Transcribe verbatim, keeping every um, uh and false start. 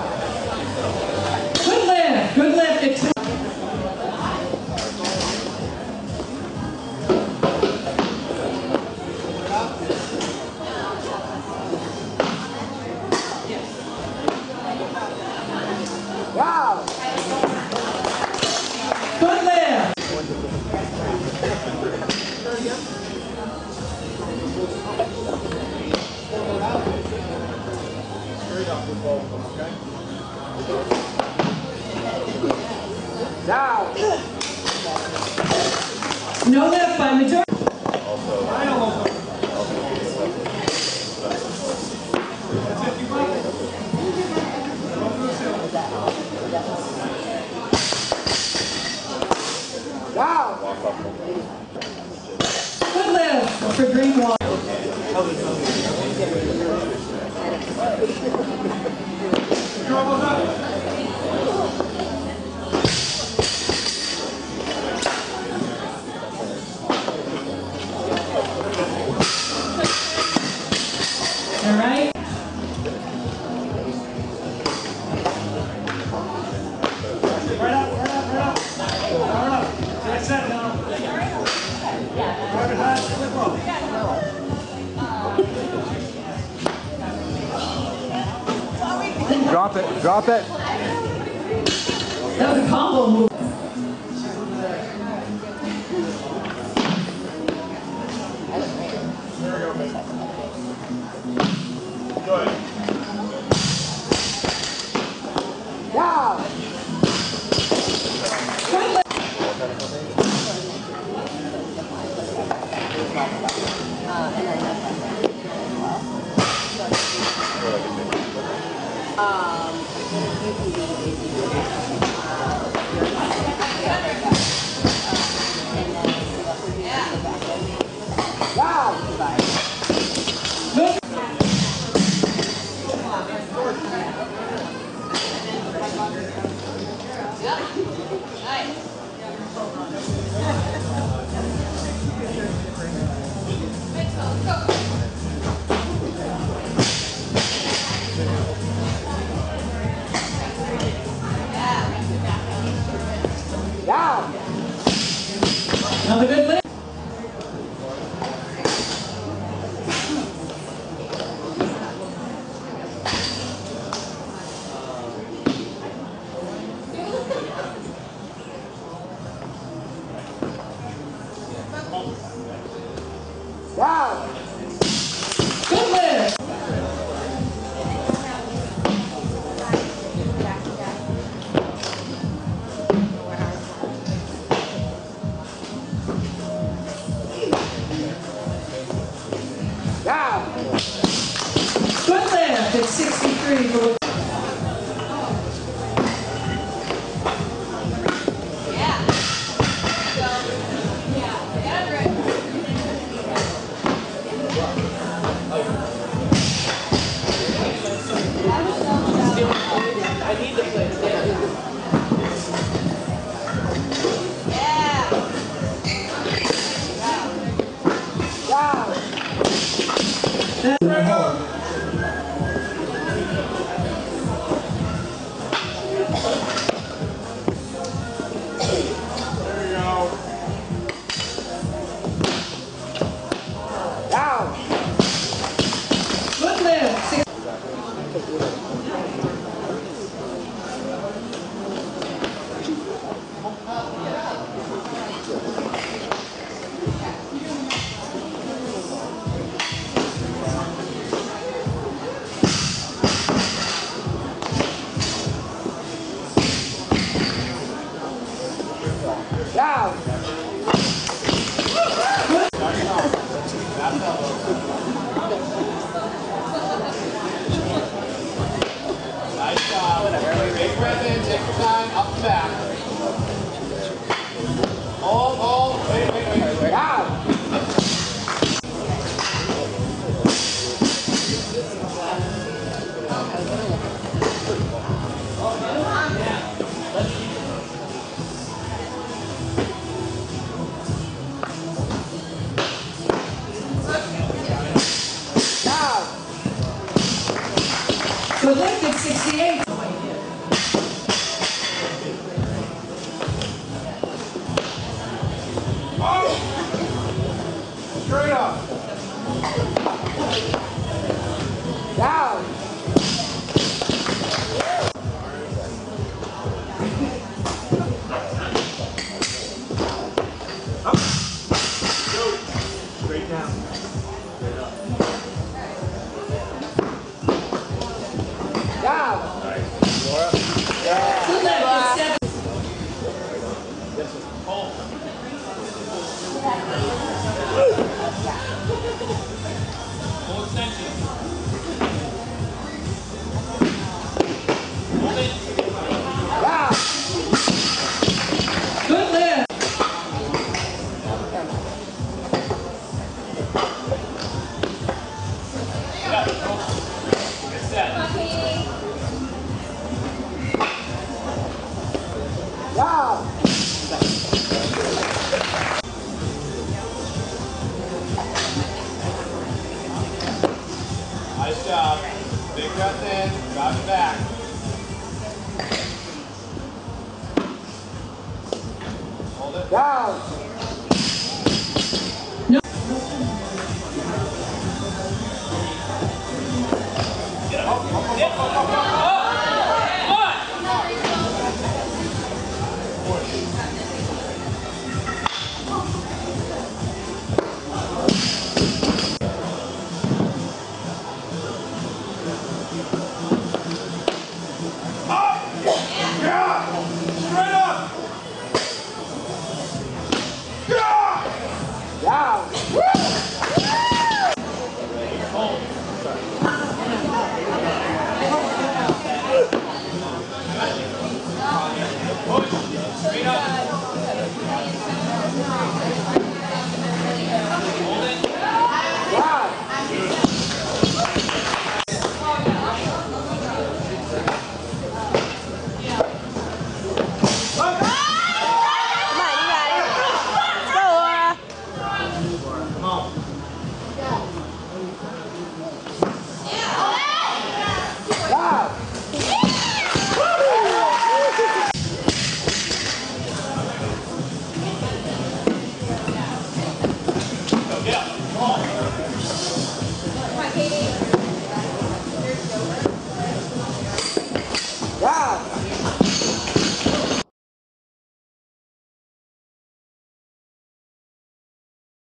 Good lift, good lift. It's Wow! good lift. Down! No lift by majority. Down! Good lift for green wall. All right. Right up, right up, right up. Right up. That's it now. Grab it high, flip up. Drop it, drop it. That was a combo move. Good. Down! Good lift. Down! Good. Down! Another good lift. Down! Good lift. Down! Good lift. It's sixty-three for Down! Down! good lift. Six. Down! Nice job. Big breath in, take your time, up and back. Hold, hold, wait, wait, wait. Down! Good lift. It's sixty-eight. Straight up. Down. Up. Go. Straight down. Straight up. Down. Nice. Laura. Yeah. Good left, seven. This is Paul. Full extension. Hold it. Down. Good lift. Yeah. Get set. Down. Nice job. Big breath in. Drop it back. Hold it. Down. No. Get up. Up, up, up, up, up, up. Down. Straight up. Hold it. Down. Come on. Down. Go, get up. Come on. Down.